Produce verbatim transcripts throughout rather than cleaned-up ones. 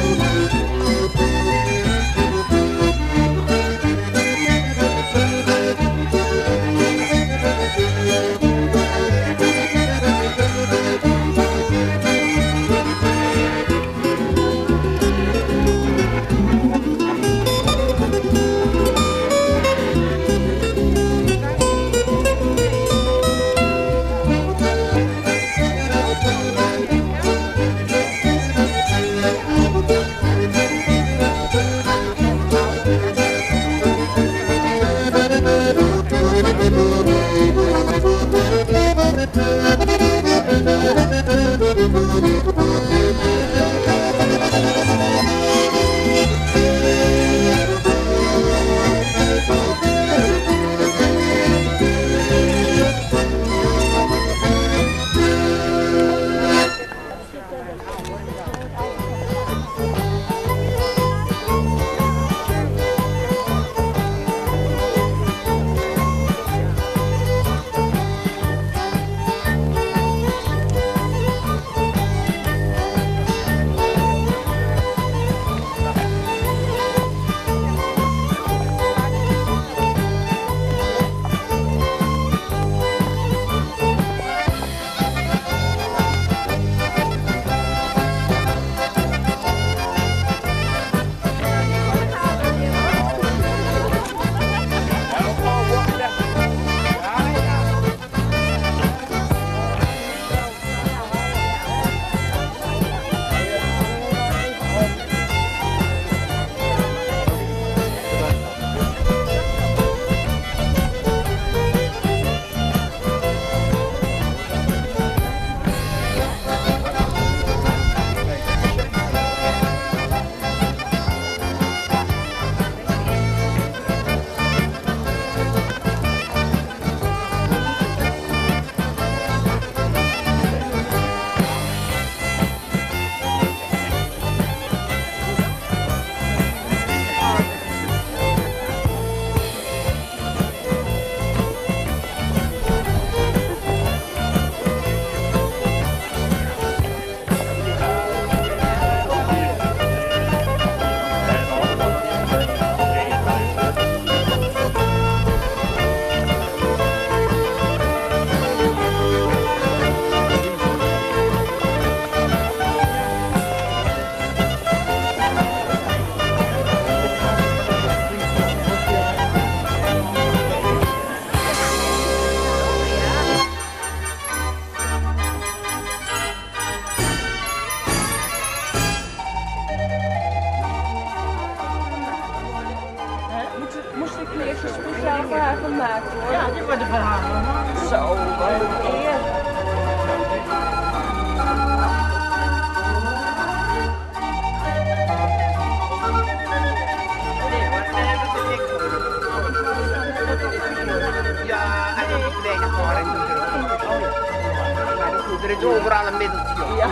Er is overal een middeltje op. Ja.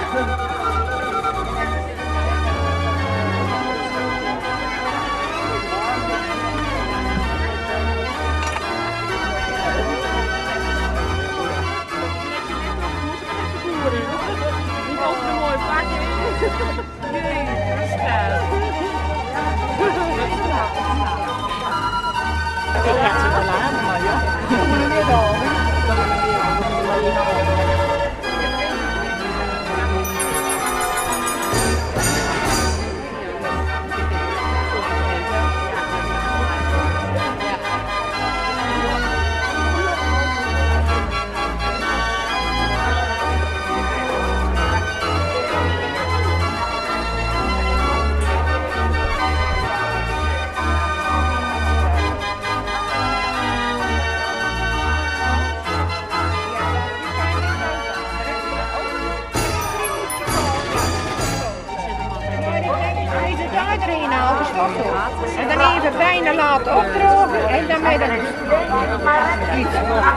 Niet altijd een mooi pakje. Nee, dat is gaaf. Ik ga ze wel aan, maar ja. En dan even bijna laten opdrogen en dan met een iets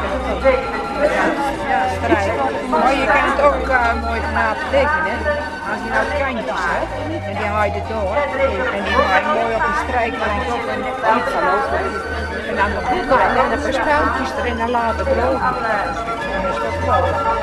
maar je kan het ook uh, mooi laten tekenen. Als je nou kantjes hebt en die haal je door en die haal je mooi op een strijkplank op en iets en dan nog goed en dan een paar speltjes erin en laten drogen. Dan is dat klaar.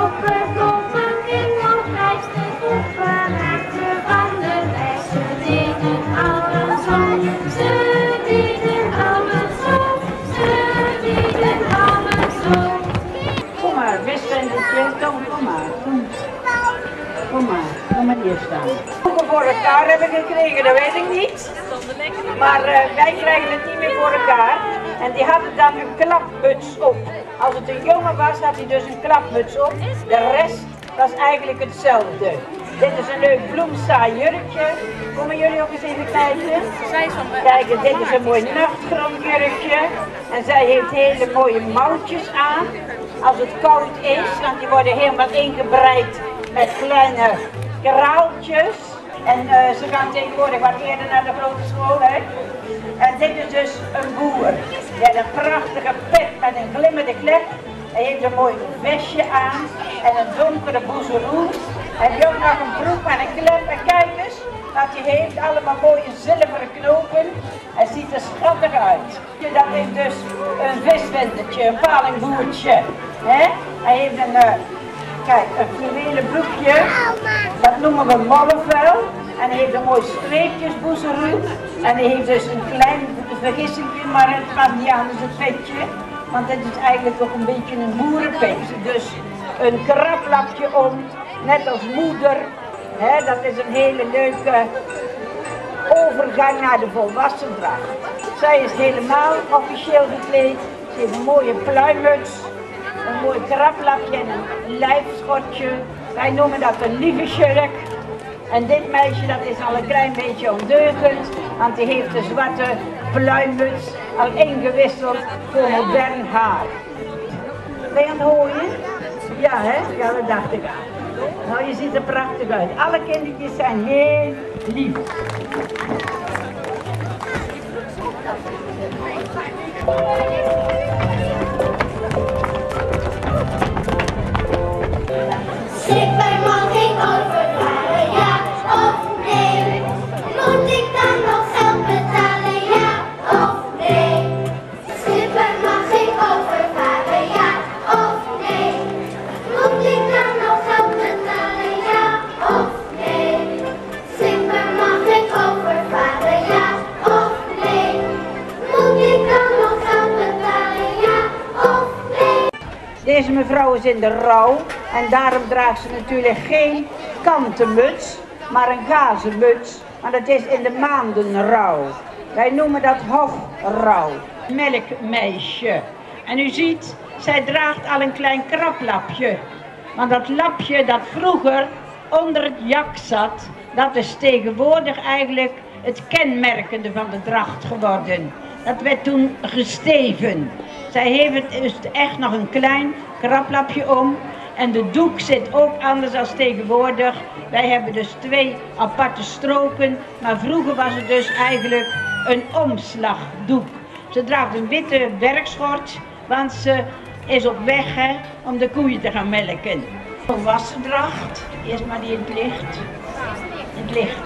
Koppen, koppen, ging op reis te koppen, maakte van de reis. Ze deden alles om, ze deden alles om, ze deden alles om. Kom maar, wiswendertje, kom, kom maar. Kom. Kom maar, kom maar hier staan. Hoeveel voor elkaar hebben gekregen, dat weet ik niet. Maar uh, wij krijgen het niet meer voor elkaar. En die hadden dan een klapmuts op. Als het een jongen was, had hij dus een klapmuts op. De rest was eigenlijk hetzelfde. Dit is een leuk bloemsaai jurkje. Komen jullie ook eens even kijken? Kijk, dit is een mooi nachtgrondjurkje. En zij heeft hele mooie mouwtjes aan. Als het koud is, want die worden helemaal ingebreid met kleine kraaltjes. En uh, ze gaan tegenwoordig wat eerder naar de grote school, hè. En dit is dus een boer. Die heeft een prachtige pet met een glimmende klep. Hij heeft een mooi vestje aan en een donkere boezeroe. Hij heeft ook nog een broek met een klep. En kijk eens wat hij heeft, allemaal mooie zilveren knopen. Hij ziet er schattig uit. Dat is dus een viswendertje, een palingboertje. Hè? Hij heeft een... Uh, Kijk, een fluwelen broekje, dat noemen we mollevel. En hij heeft een mooi streepjesboezeroe. En hij heeft dus een klein vergissingje, maar het gaat niet anders het petje. Want het is eigenlijk ook een beetje een boerenpetje. Dus een kraplapje om, net als moeder. He, dat is een hele leuke overgang naar de volwassen dracht. Zij is helemaal officieel gekleed. Ze heeft een mooie pluimmuts. Een mooi kraplapje en een lijfschotje. Wij noemen dat een lieve jurk. En dit meisje dat is al een klein beetje ondeugend, want die heeft de zwarte pluimmuts al ingewisseld voor modern haar. Ben je aan het hooien? Ja, hè? Ja, dat dacht ik aan. Nou, je ziet er prachtig uit. Alle kindertjes zijn heel lief. Schipper, mag ik overvaren, ja of nee? Moet ik dan nog geld betalen, ja of nee? Schipper, mag ik overvaren, ja of nee? Moet ik dan nog geld betalen, ja of nee? Schipper, mag ik overvaren, ja of nee? Moet ik dan nog geld betalen, ja of nee? Deze mevrouw is in de rouw. En daarom draagt ze natuurlijk geen kanten muts, maar een gazen muts. Want het is in de maanden rouw. Wij noemen dat hofrouw. Melkmeisje. En u ziet, zij draagt al een klein kraplapje. Want dat lapje dat vroeger onder het jak zat, dat is tegenwoordig eigenlijk het kenmerkende van de dracht geworden. Dat werd toen gesteven. Zij heeft dus echt nog een klein kraplapje om. En de doek zit ook anders dan tegenwoordig. Wij hebben dus twee aparte stroken. Maar vroeger was het dus eigenlijk een omslagdoek. Ze draagt een witte werkschort, want ze is op weg hè, om de koeien te gaan melken. Volwassen dracht. Eerst maar die in het licht. Het licht.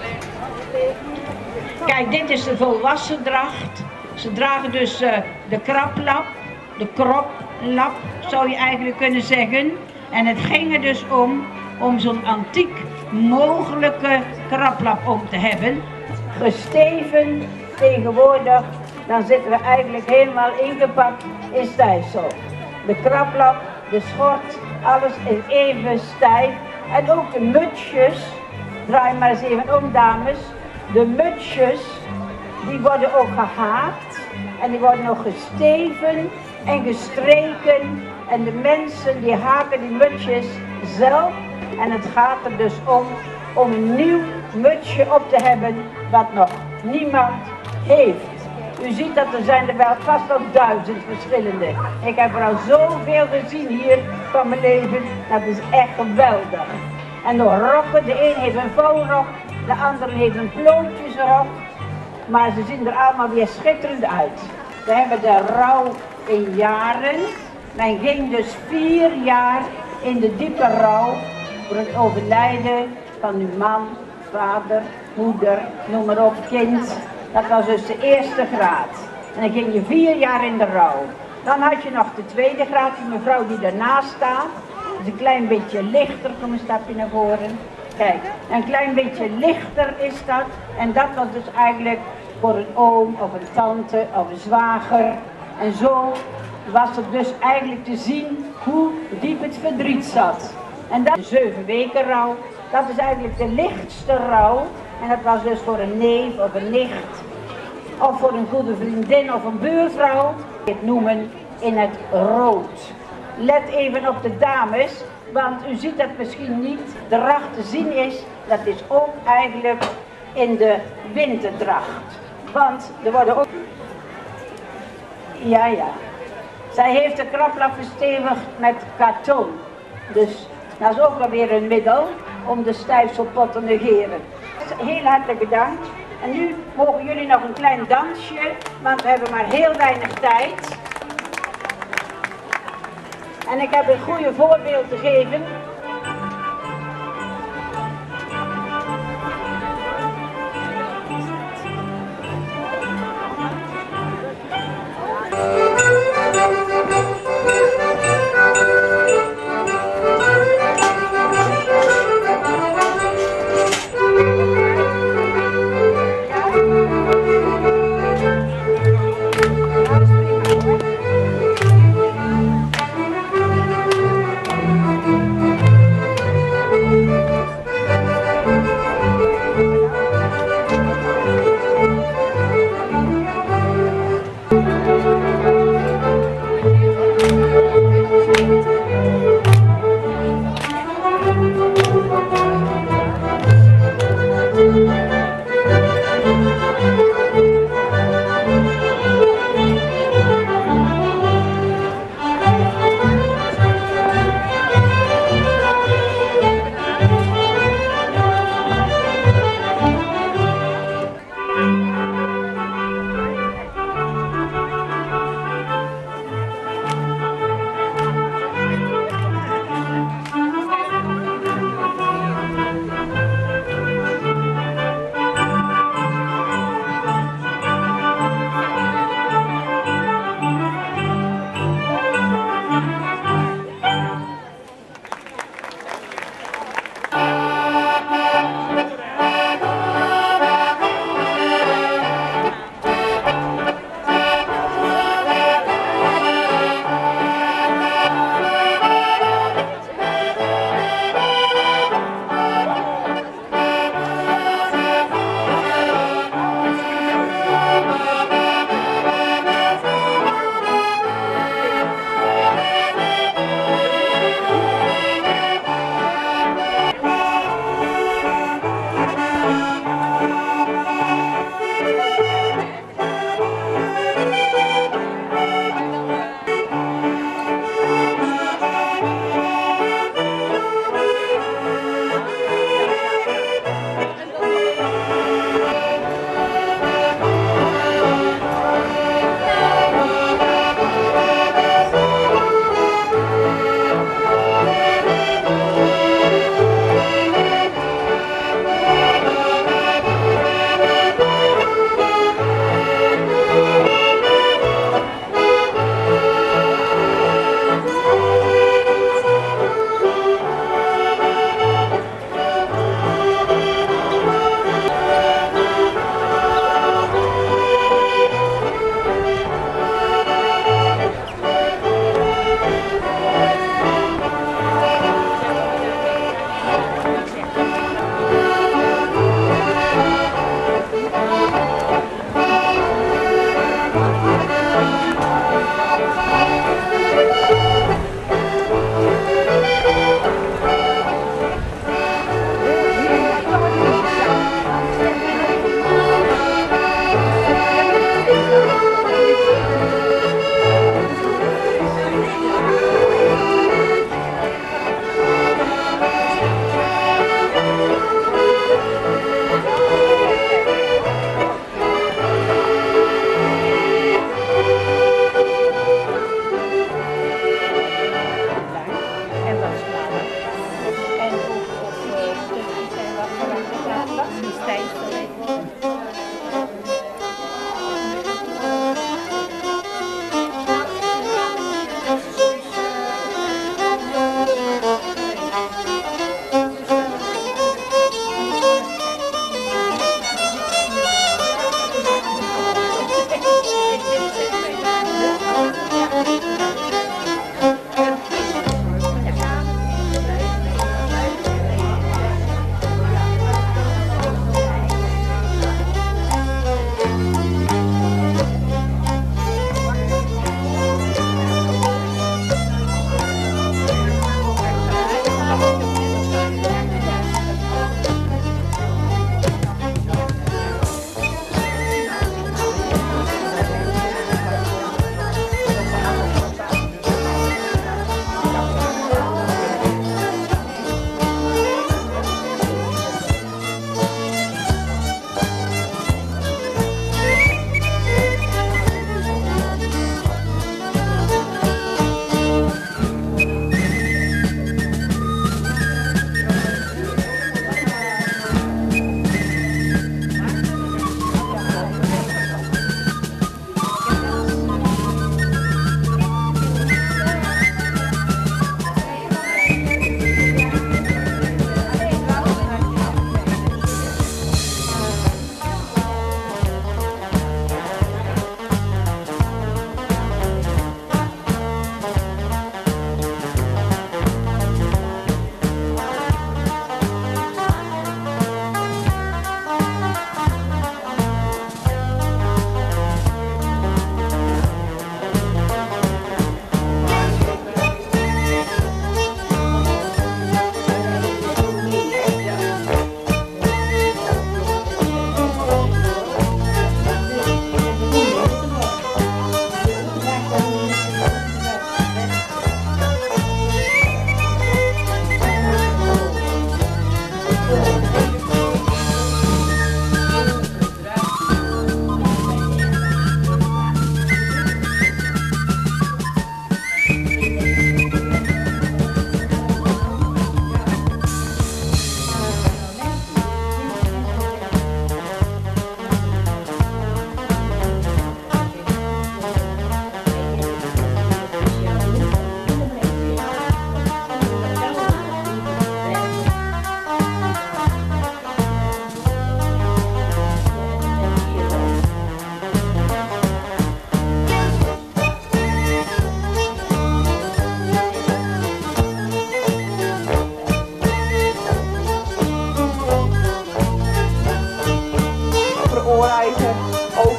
Kijk, dit is de volwassen dracht. Ze dragen dus uh, de kraplap, de kroplap zou je eigenlijk kunnen zeggen. En het ging er dus om, om zo'n antiek mogelijke kraplap om te hebben. Gesteven tegenwoordig, dan zitten we eigenlijk helemaal ingepakt in stijfsel. De kraplap, de schort, alles is even stijf. En ook de mutsjes, draai maar eens even om dames. De mutsjes, die worden ook gehaakt en die worden nog gesteven en gestreken. En de mensen die haken die mutsjes zelf. En het gaat er dus om, om een nieuw mutsje op te hebben wat nog niemand heeft. U ziet dat er zijn er wel vast wel duizend verschillende. Ik heb er al zoveel gezien hier van mijn leven. Dat is echt geweldig. En de rokken, de een heeft een vouwrok, de andere heeft een plootjesrok. Maar ze zien er allemaal weer schitterend uit. We hebben de rouw in jaren. Men ging dus vier jaar in de diepe rouw voor het overlijden van uw man, vader, moeder, noem maar op, kind. Dat was dus de eerste graad. En dan ging je vier jaar in de rouw. Dan had je nog de tweede graad, die mevrouw die daarnaast staat. is een klein beetje lichter, kom een stapje naar voren. Kijk, een klein beetje lichter is dat. En dat was dus eigenlijk voor een oom of een tante of een zwager. En zo was het dus eigenlijk te zien hoe diep het verdriet zat. En dat is de zeven weken rouw. Dat is eigenlijk de lichtste rouw. En dat was dus voor een neef of een nicht. Of voor een goede vriendin of een buurvrouw. Het noemen in het rood. Let even op de dames. Want u ziet dat misschien niet. De dracht te zien is. Dat is ook eigenlijk in de winterdracht. Want er worden ook... Ja, ja. Zij heeft de kraplap verstevigd met karton. Dus dat is ook alweer een middel om de stijfselpot te negeren. Heel hartelijk bedankt. En nu mogen jullie nog een klein dansje, want we hebben maar heel weinig tijd. En ik heb een goede voorbeeld te geven.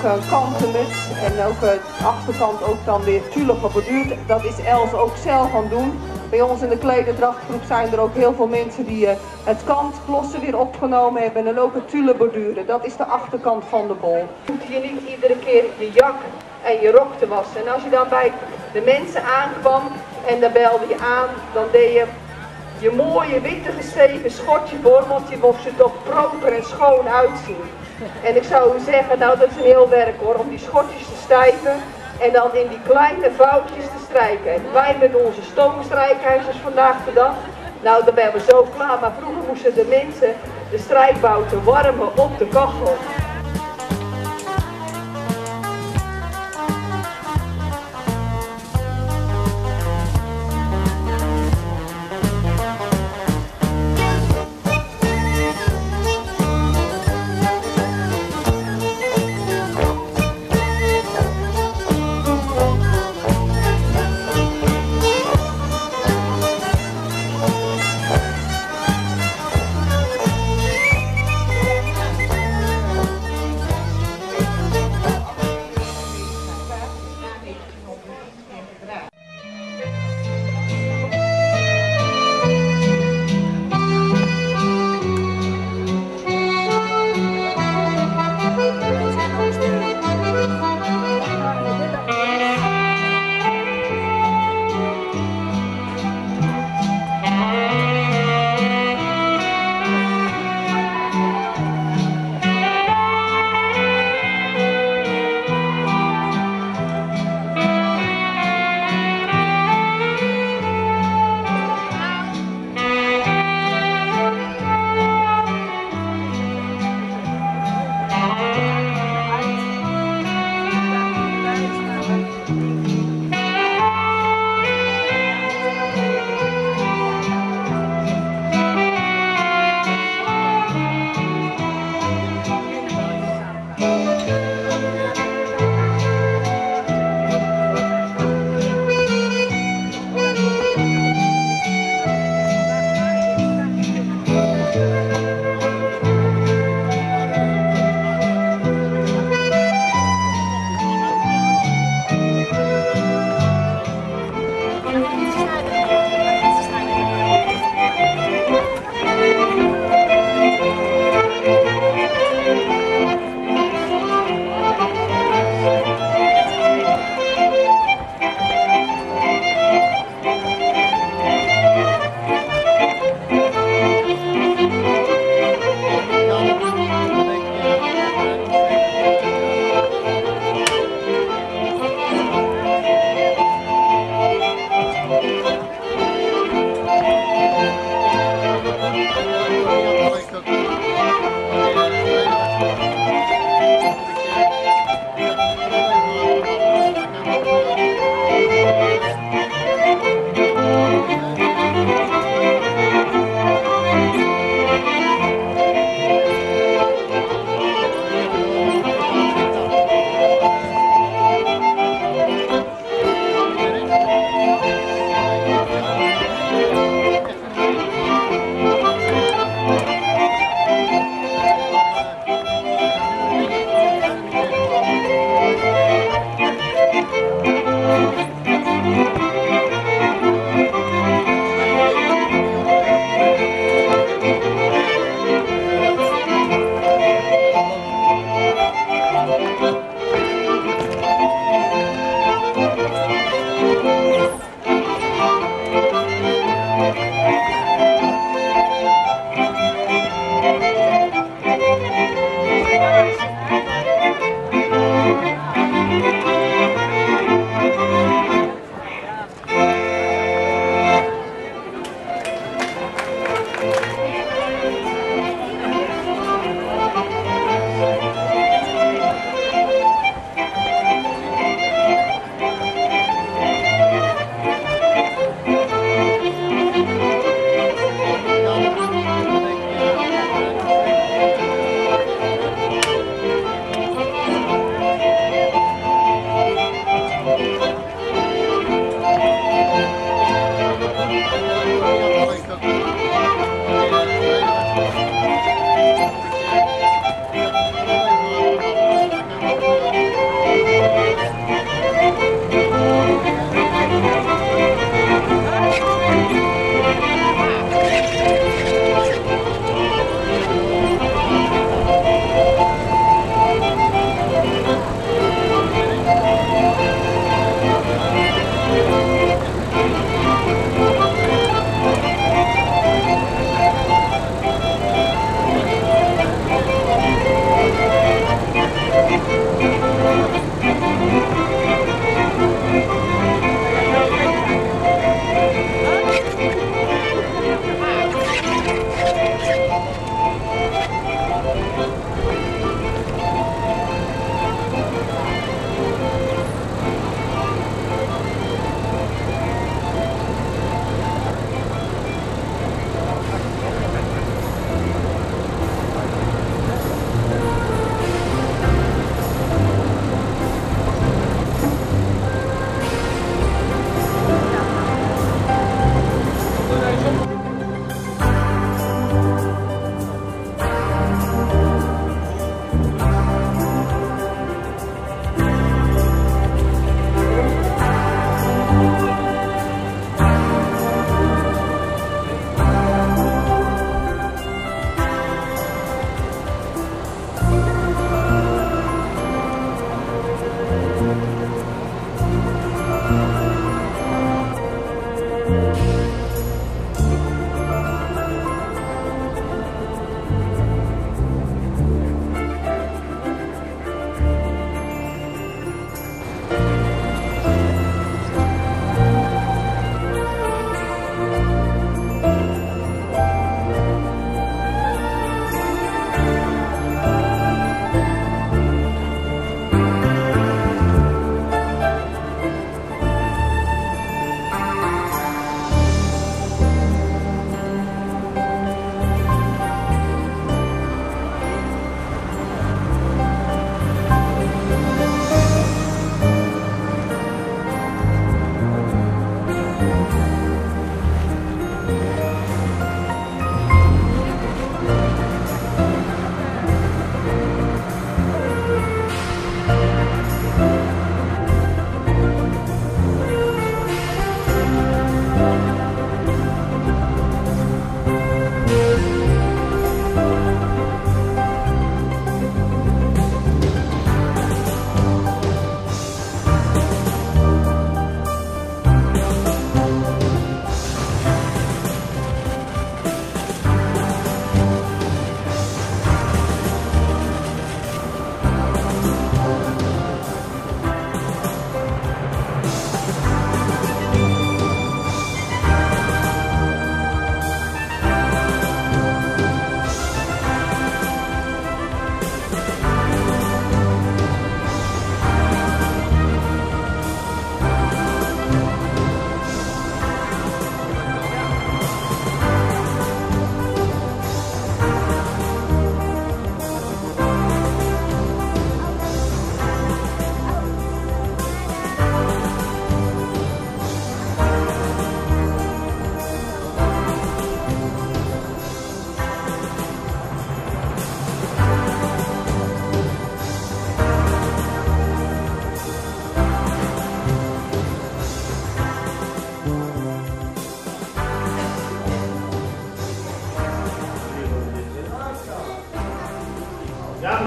ook een kantenmuts en ook de achterkant ook dan weer tulle geborduurd. Dat is Els ook zelf aan het doen. Bij ons in de klederdrachtgroep zijn er ook heel veel mensen die uh, het kantglossen weer opgenomen hebben en dan ook het tulle borduren. Dat is de achterkant van de bol. Je hoeft hier niet iedere keer je jak en je rok te wassen. En als je dan bij de mensen aankwam en dan belde je aan, dan deed je je mooie witte gesteven schortje voor, want je mocht er toch proper en schoon uitzien. En ik zou u zeggen, nou dat is een heel werk hoor, om die schortjes te stijven en dan in die kleine vouwtjes te strijken. En wij met onze stoomstrijkijzers vandaag de dag, nou dan ben we zo klaar, maar vroeger moesten de mensen de strijkbouten warmen op de kachel.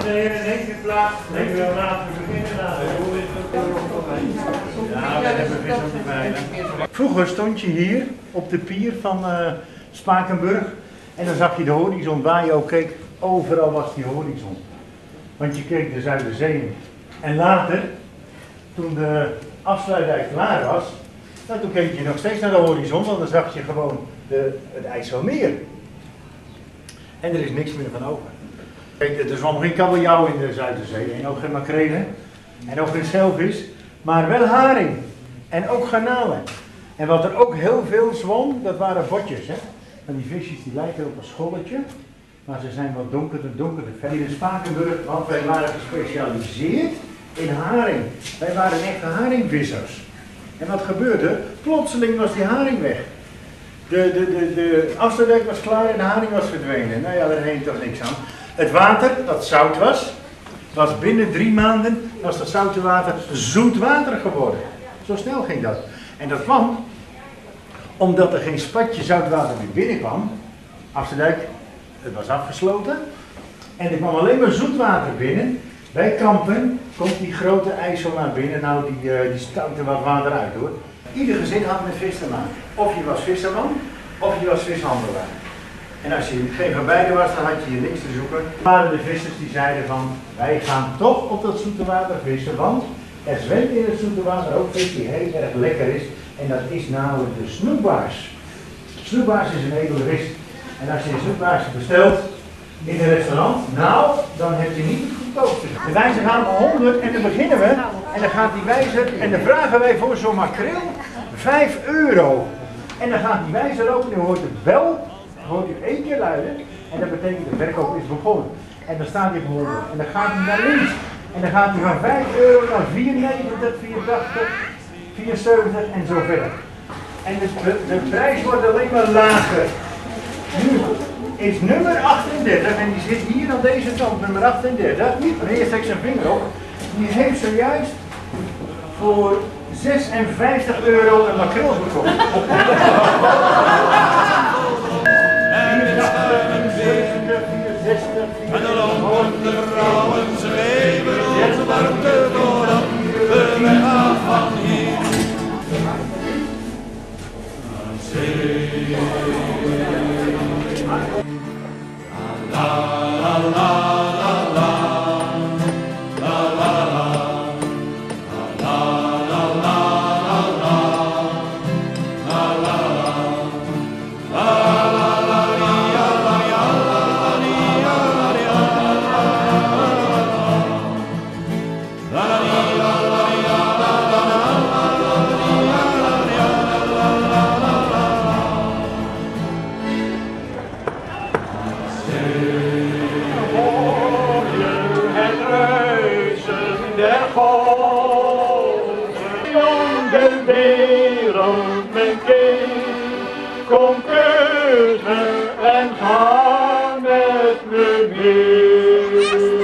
en heren, neem je plaats. Neem je laten we beginnen. Ja, we hebben vis op de bijlen. Vroeger stond je hier op de pier van uh, Spakenburg en dan zag je de horizon. Waar je ook keek, overal was die horizon. Want je keek de Zuiderzee in. En later, toen de afsluitdijk klaar was, nou, toen keek je nog steeds naar de horizon, want dan zag je gewoon de, het IJsselmeer. En er is niks meer van over. Kijk, er zwom geen kabeljauw in de Zuiderzee en ook geen makrelen en ook geen schelvis, maar wel haring en ook garnalen. En wat er ook heel veel zwom, dat waren botjes. Hè? En die visjes die lijken op een scholletje, maar ze zijn wat donkerder, donkerder. Hier in Spakenburg, want wij waren gespecialiseerd in haring. Wij waren echte haringvissers. En wat gebeurde? Plotseling was die haring weg. De, de, de, de afsluitdijk was klaar en de haring was verdwenen. Nou ja, daar heen toch niks aan. Het water, dat zout was, was binnen drie maanden, was dat zoute water zoet water geworden. Zo snel ging dat. En dat kwam omdat er geen spatje zoutwater meer binnenkwam. Afsluitdijk, het was afgesloten. En er kwam alleen maar zoetwater binnen. Bij Kampen komt die grote IJssel naar binnen. Nou, die, uh, die stout er wat water uit hoor. Ieder gezin had met vis te maken. Of je was visserman, of je was vishandelaar. En als je geen van beide was, dan had je hier niks te zoeken. Er waren de vissers die zeiden van, wij gaan toch op dat zoete water vissen, want er zwemt in het zoete water ook vis die heel erg lekker is. En dat is namelijk de snoekbaars. Snoekbaars is een edele vis. En als je een snoekbaars bestelt in een restaurant, nou, dan heb je niet het goedkoopste. De wijzer gaan om honderd en dan beginnen we. En dan gaat die wijzer, en dan vragen wij voor zo'n makreel vijf euro. En dan gaat die wijzer ook, en dan hoort het bel, hoort u één keer luiden. En dat betekent de verkoop is begonnen. En dan staat hij op honderd. En dan gaat hij naar links. En dan gaat hij van vijf euro naar vier negentig, vier tachtig, vier zeventig en zo verder. En de, de, de prijs wordt alleen maar lager. Nu is nummer achtendertig, en die zit hier aan deze kant, nummer achtendertig, meneer steekt zijn vinger op, die heeft zojuist voor zesenvijftig euro een makreel gekocht. vierentachtig, vierenzestig, vierenzestig, en de landen vrouwen schreeuwen onze warmte vooraf, we gaan van hier. La la la la la la la la la la de wereld mijn kind, kom kussen en ga met me mee.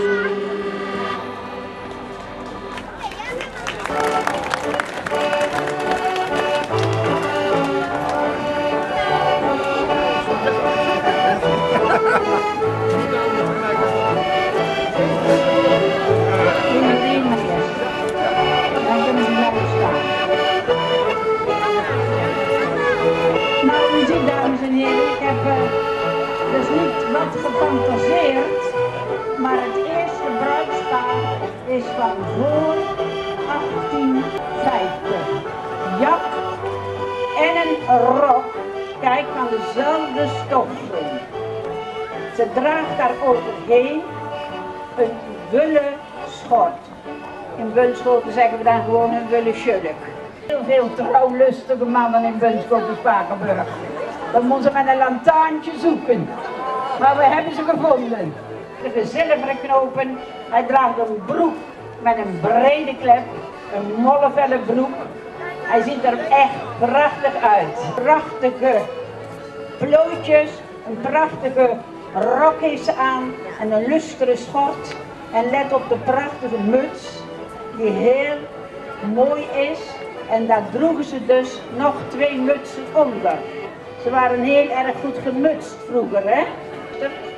Dus niet wat gefantaseerd, maar het eerste bruidspaar is van voor achttien vijftig. Jak en een rok, kijk, van dezelfde stoffen. Ze draagt daar overheen een wullen schort. In Bunschoten zeggen we dan gewoon een wullen schulk. Heel veel trouwlustige mannen in Bunschoten, Spakenburg. Dan moeten ze met een lantaarntje zoeken. Maar we hebben ze gevonden. De zilveren knopen. Hij draagt een broek met een brede klep. Een mollevelle broek. Hij ziet er echt prachtig uit. Prachtige plooitjes. Een prachtige rok heeft ze aan. En een lustere schort. En let op de prachtige muts. Die heel mooi is. En daar droegen ze dus nog twee mutsen onder. Ze waren heel erg goed gemutst vroeger, hè?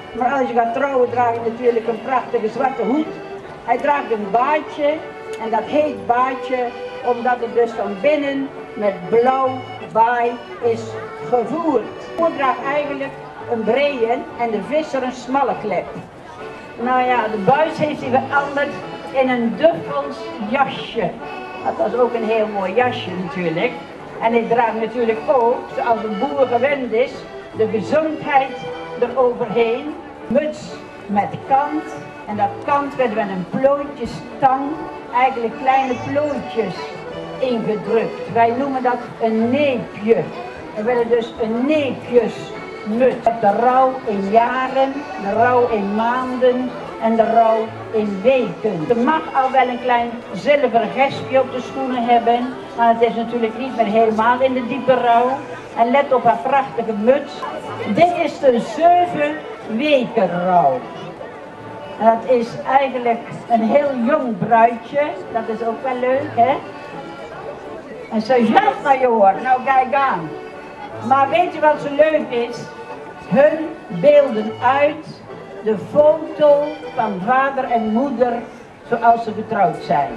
Maar als je gaat trouwen draag je natuurlijk een prachtige zwarte hoed. Hij draagt een baardje en dat heet baardje omdat het dus van binnen met blauw baai is gevoerd. De hoed draagt eigenlijk een brede en de visser een smalle klep. Nou ja, de buis heeft hij veranderd in een duffels jasje. Dat was ook een heel mooi jasje natuurlijk. En hij draagt natuurlijk ook, zoals een boer gewend is, de gezondheid eroverheen. Muts met kant. En dat kant werd met een plooitjestang, eigenlijk kleine plooitjes ingedrukt. Wij noemen dat een neepje. We willen dus een neepjesmuts. De rouw in jaren, de rouw in maanden en de rouw in weken. Je mag al wel een klein zilveren gespje op de schoenen hebben, maar het is natuurlijk niet meer helemaal in de diepe rouw. En let op haar prachtige muts. Dit is de zeven weken rouw. En dat is eigenlijk een heel jong bruidje, dat is ook wel leuk, hè? Een sergeant-majoor, nou kijk aan. Maar weet je wat zo leuk is? Hun beelden uit de foto van vader en moeder zoals ze getrouwd zijn.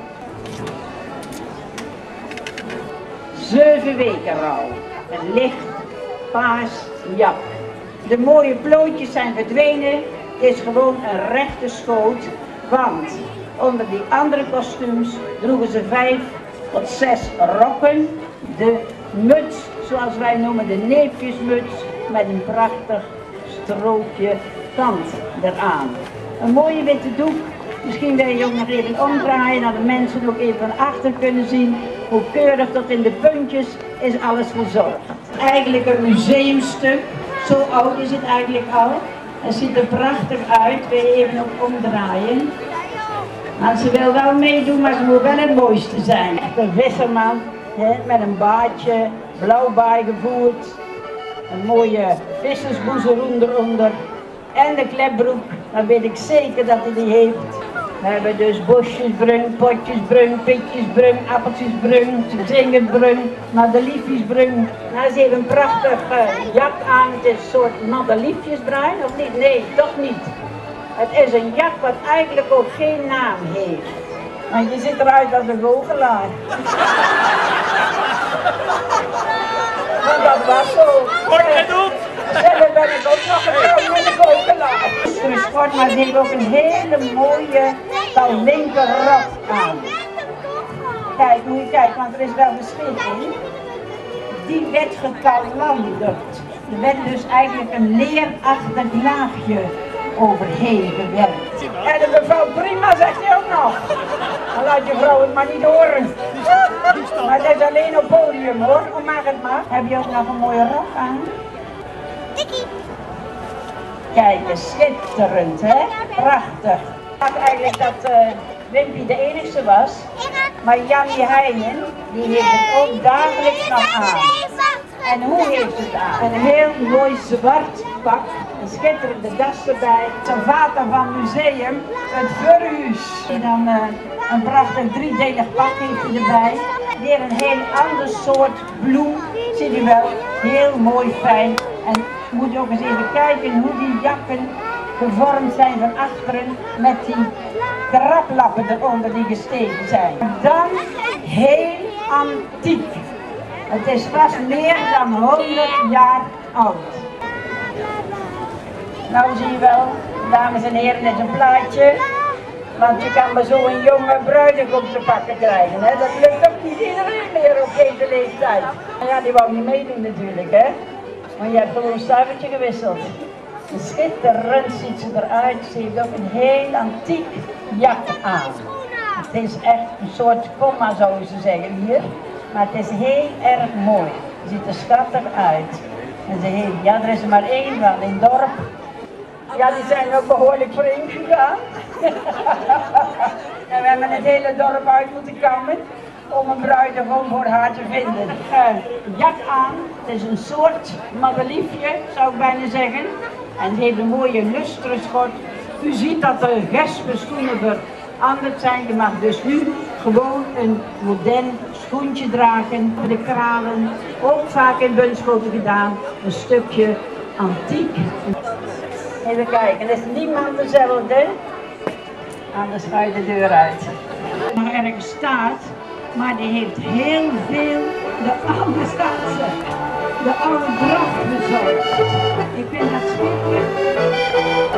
Zeven weken rouw, een licht paars jak. De mooie plootjes zijn verdwenen, het is gewoon een rechte schoot, want onder die andere kostuums droegen ze vijf tot zes rokken. De muts, zoals wij noemen, de neepjesmuts, met een prachtig strookje kant eraan. Een mooie witte doek. Misschien wil je ook nog even omdraaien, dat de mensen ook even van achter kunnen zien hoe keurig tot in de puntjes is alles verzorgd. Eigenlijk een museumstuk, zo oud is het eigenlijk al. Het ziet er prachtig uit, wil je even ook omdraaien. Maar ze wil wel meedoen, maar ze moet wel het mooiste zijn. Echt een visserman, hè, met een baardje, blauw baai gevoerd. Een mooie vissersboezeroen eronder. En de klepbroek, dan weet ik zeker dat hij die heeft. We hebben dus bosjesbrung, potjesbrung, pitjesbrung, appeltjesbrung, zingenbrung, madeliefjesbrung. Nou, ze heeft een prachtig uh, jak aan, het is een soort madeliefjesbruin, of niet? Nee, toch niet. Het is een jak wat eigenlijk ook geen naam heeft. Want je ziet eruit als een vogelaar. Maar dat was zo. Wordt genoeg! Zelf ben ik ook nog getrouwd met een vogelaar. Dus kort, maar ze heeft ook een hele mooie linkerrok aan. Kijk, moet je kijken, want er is wel verschil in. Die werd gekalanderd. Er werd dus eigenlijk een leerachtig laagje overheen gewerkt. En dat bevalt prima, zegt hij ook nog. Dan laat je vrouw het maar niet horen. Maar dat is alleen op podium hoor, hoe mag het maar. Heb je ook nog een mooie rok aan? Kijk, schitterend hè, prachtig. Ik dacht eigenlijk dat uh, Wimpy de enigste was, maar Jannie Heijnen, die heeft het ook dagelijks nog aan. En hoe heeft het aan? Een heel mooi zwart pak, een schitterende das erbij. Zijn vader van museum, het Verhuis. En dan uh, een prachtig driedelig pak heeft hij erbij. Die heeft een heel ander soort bloem, zie je wel, heel mooi fijn. En moet je ook eens even kijken hoe die jakken gevormd zijn van achteren met die kraplappen eronder die gestegen zijn. Dan heel antiek. Het is vast meer dan honderd jaar oud. Nou zie je wel, dames en heren, dit is een plaatje. Want je kan maar zo een jonge bruidegom te pakken krijgen. Hè? Dat lukt ook niet iedereen meer op deze leeftijd. Ja, die wou niet meedoen natuurlijk, hè. Maar je hebt gewoon een stuivertje gewisseld. Schitterend ziet ze eruit. Ze heeft ook een heel antiek jak aan. Het is echt een soort komma, zouden ze zeggen hier. Maar het is heel erg mooi. Ze ziet er schattig uit. En ze heeft, ja, er is er maar één van in het dorp. Ja, die zijn ook behoorlijk vreemd gegaan. En we hebben het hele dorp uit moeten kammen om een bruidegom voor haar te vinden. Uh, jak aan, het is een soort madeliefje, zou ik bijna zeggen. En het heeft een mooie lusterschort. U ziet dat de gespen schoenen veranderd zijn. Je mag dus nu gewoon een modern schoentje dragen. De kralen, ook vaak in Bunschoten gedaan. Een stukje antiek. Even kijken, is niemand dezelfde? Anders ga je de deur uit. Nog ergens staat, maar die heeft heel veel de oude staatse, de oude dracht bezorgd. Ik vind dat schitterend.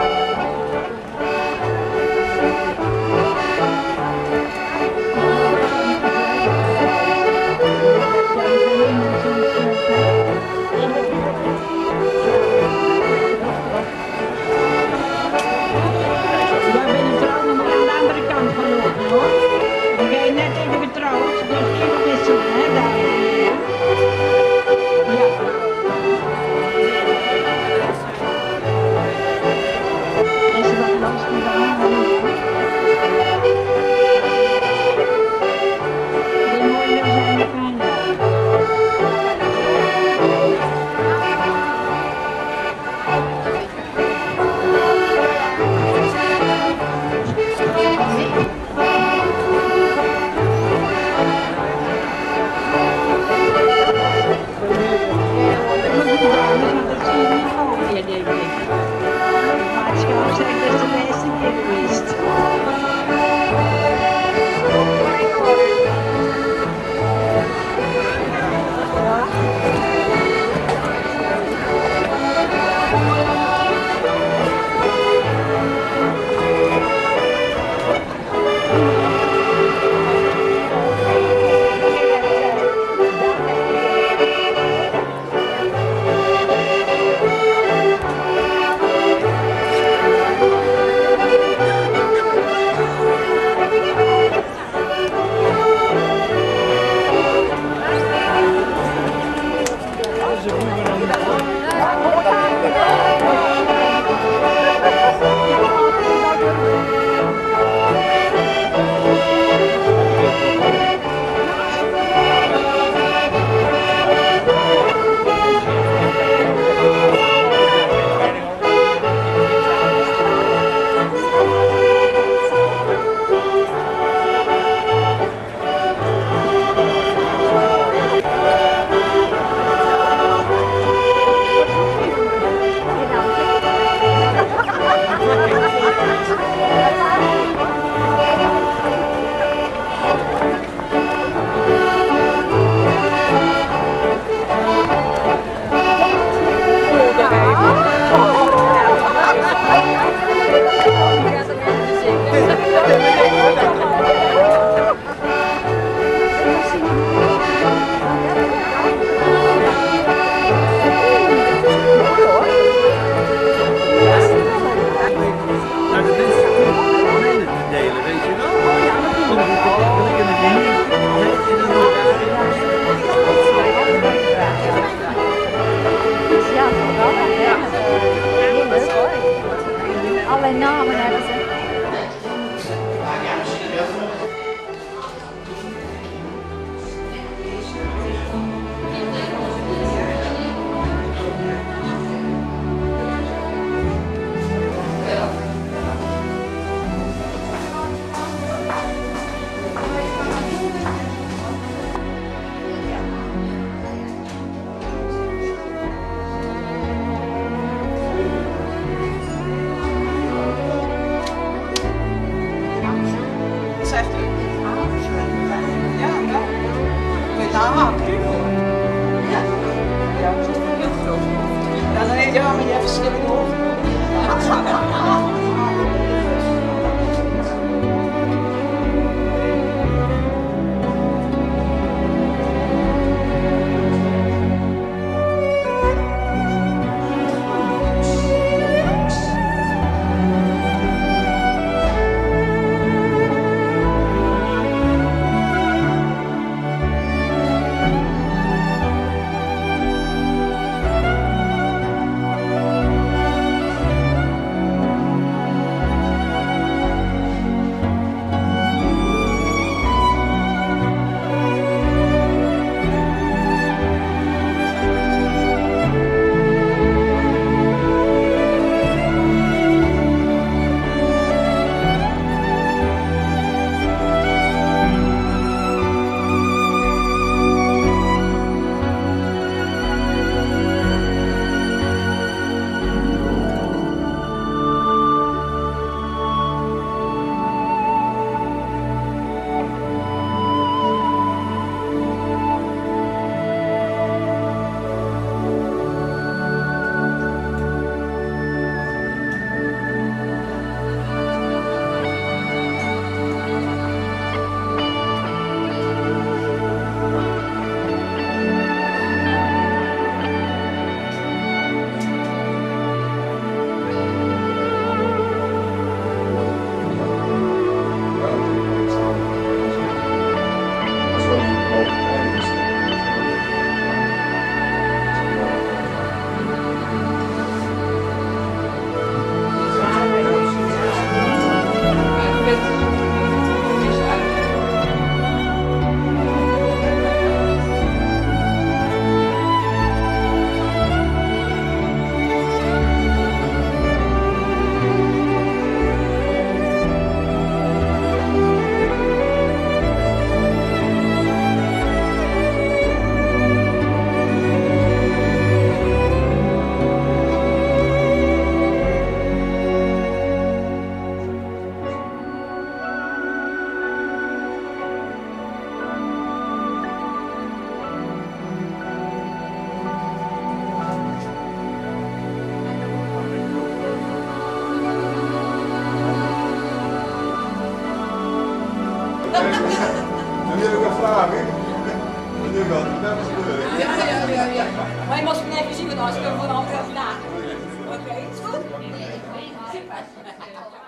Allerlei namen hebben ze. Ja, ja, ja, ja. Maar je moest me even zien, want anders kunnen we voor een andere vandaag. Oké, is goed? Super.